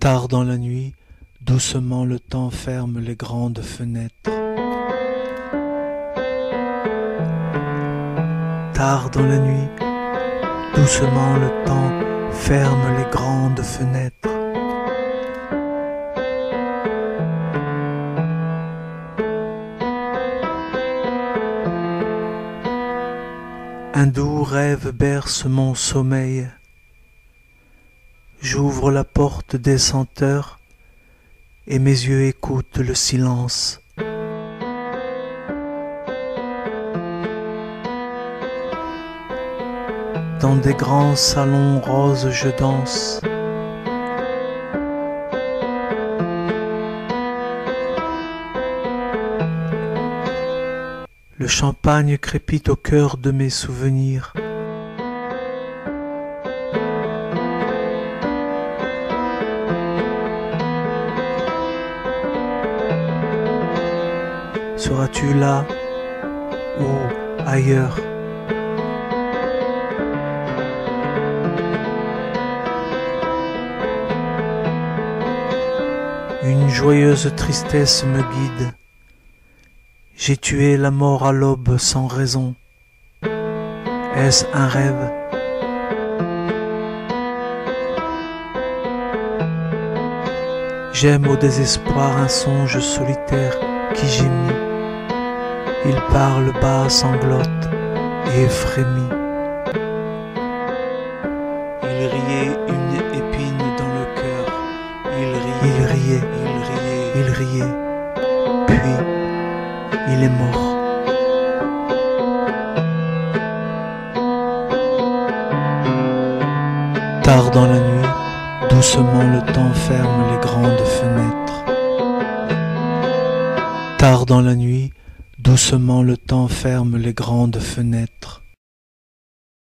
Tard dans la nuit, doucement le temps ferme les grandes fenêtres. Tard dans la nuit, doucement le temps ferme les grandes fenêtres. Un doux rêve berce mon sommeil. J'ouvre la porte des senteurs et mes yeux écoutent le silence. Dans des grands salons roses je danse. Le champagne crépite au cœur de mes souvenirs. Seras-tu là ou ailleurs? Une joyeuse tristesse me guide. J'ai tué la mort à l'aube sans raison. Est-ce un rêve? J'aime au désespoir un songe solitaire qui gémit. Il parle bas, sanglote et frémit. Il riait une épine dans le cœur. Il riait, puis il est mort. Tard dans la nuit, doucement le temps ferme les grandes fenêtres. Tard dans la nuit, doucement le temps ferme les grandes fenêtres.